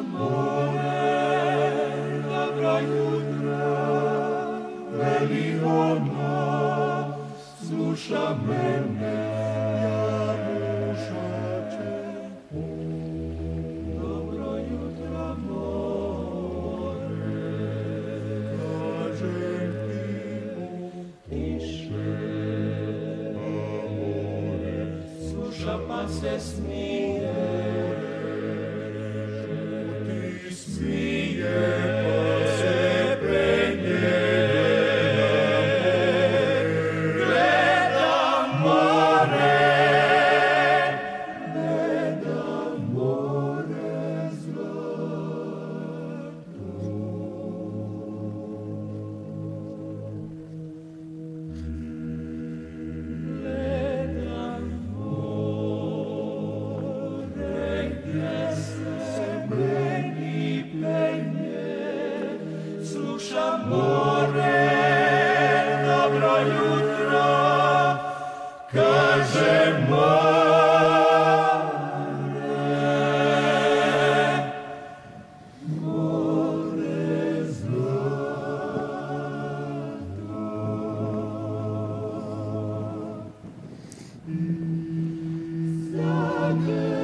more, dobro jutro, veli ona, sluša mene, Jarušače. Dobro jutro, more, kažem ti tiše, sluša pa se smije, smije pa se penje. Gledam more, zlato. Gledam more, gdje se meni penje, slušam more, dobro jutro, kaže more, zlato.